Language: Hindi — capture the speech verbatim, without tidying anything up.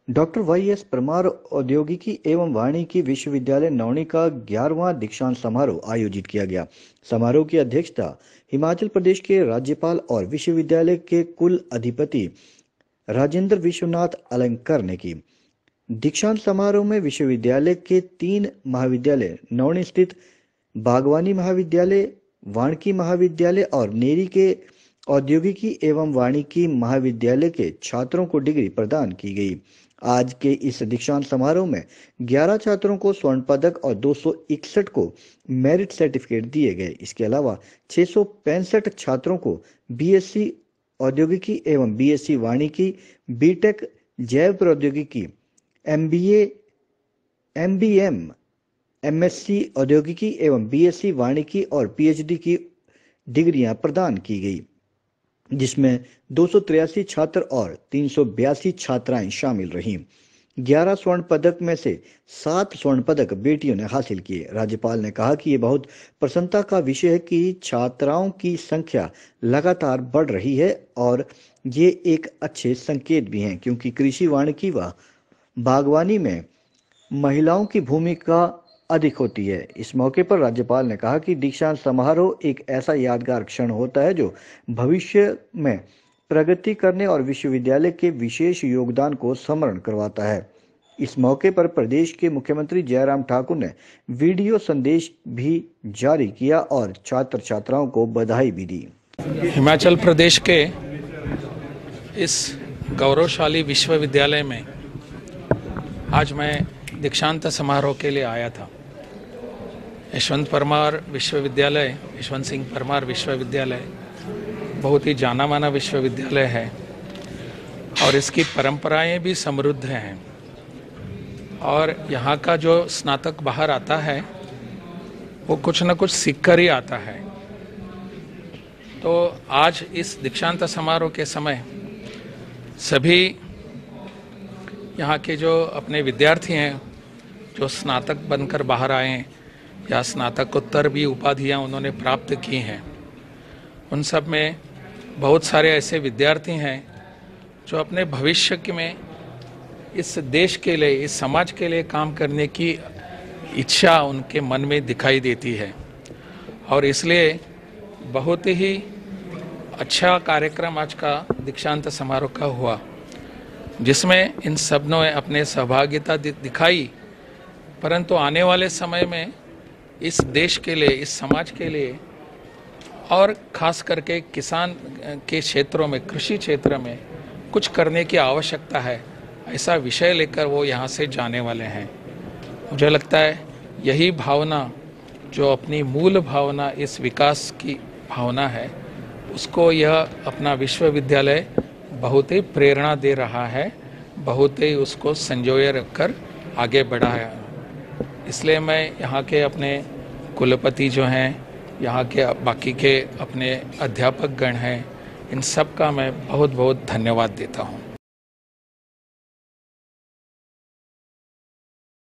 डॉक्टर वाई एस परमार औद्योगिकी एवं वानिकी विश्वविद्यालय नौणी का ग्यारहवां दीक्षांत समारोह आयोजित किया गया। समारोह की अध्यक्षता हिमाचल प्रदेश के राज्यपाल और विश्वविद्यालय के कुल अधिपति राजेंद्र विश्वनाथ अलंकर ने की। दीक्षांत समारोह में विश्वविद्यालय के तीन महाविद्यालय नौणी स्थित बागवानी महाविद्यालय, वानिकी महाविद्यालय और नेरी के औद्योगिकी एवं वानिकी महाविद्यालय के छात्रों को डिग्री प्रदान की गई। आज के इस दीक्षांत समारोह में ग्यारह छात्रों को स्वर्ण पदक और दो सौ इकसठ को मेरिट सर्टिफिकेट दिए गए। इसके अलावा छह सौ पैंसठ छात्रों को बीएससी औद्योगिकी एवं बीएससी वानिकी, बीटेक जैव प्रौद्योगिकी, एमबीए, एमबीएम, एमएससी औद्योगिकी एवं बीएससी वानिकी और पीएचडी की डिग्रियां प्रदान की गई, जिसमें दो सौ तिरासी छात्र और तीन सौ बयासी छात्राएं शामिल रहीं। ग्यारह स्वर्ण पदक में से सात स्वर्ण पदक बेटियों ने हासिल किए। राज्यपाल ने कहा कि ये बहुत प्रसन्नता का विषय है कि छात्राओं की संख्या लगातार बढ़ रही है और ये एक अच्छे संकेत भी हैं, क्योंकि कृषि, वानिकी व बागवानी में महिलाओं की भूमिका अधिक होती है। इस मौके पर राज्यपाल ने कहा कि दीक्षांत समारोह एक ऐसा यादगार क्षण होता है जो भविष्य में प्रगति करने और विश्वविद्यालय के विशेष योगदान को स्मरण करवाता है। इस मौके पर प्रदेश के मुख्यमंत्री जयराम ठाकुर ने वीडियो संदेश भी जारी किया और छात्र छात्राओं को बधाई भी दी। हिमाचल प्रदेश के इस गौरवशाली विश्वविद्यालय में आज मैं दीक्षांत समारोह के लिए आया था। यशवंत परमार विश्वविद्यालय, यशवंत सिंह परमार विश्वविद्यालय बहुत ही जाना माना विश्वविद्यालय है और इसकी परंपराएं भी समृद्ध हैं और यहाँ का जो स्नातक बाहर आता है वो कुछ न कुछ सीख कर ही आता है। तो आज इस दीक्षांत समारोह के समय सभी यहाँ के जो अपने विद्यार्थी हैं जो स्नातक बनकर बाहर आए हैं या स्नातकोत्तर भी उपाधियाँ उन्होंने प्राप्त की हैं, उन सब में बहुत सारे ऐसे विद्यार्थी हैं जो अपने भविष्य में इस देश के लिए, इस समाज के लिए काम करने की इच्छा उनके मन में दिखाई देती है और इसलिए बहुत ही अच्छा कार्यक्रम आज का दीक्षांत समारोह का हुआ, जिसमें इन सब ने अपने सहभागिता दिखाई। परंतु आने वाले समय में इस देश के लिए, इस समाज के लिए और ख़ास करके किसान के क्षेत्रों में, कृषि क्षेत्र में कुछ करने की आवश्यकता है, ऐसा विषय लेकर वो यहाँ से जाने वाले हैं। मुझे लगता है यही भावना, जो अपनी मूल भावना, इस विकास की भावना है, उसको यह अपना विश्वविद्यालय बहुत ही प्रेरणा दे रहा है, बहुत ही उसको संजोए रखकर आगे बढ़ा है। इसलिए मैं यहाँ के अपने कुलपति जो हैं, यहाँ के बाकी के अपने अध्यापक गण हैं, इन सब का मैं बहुत बहुत धन्यवाद देता हूँ।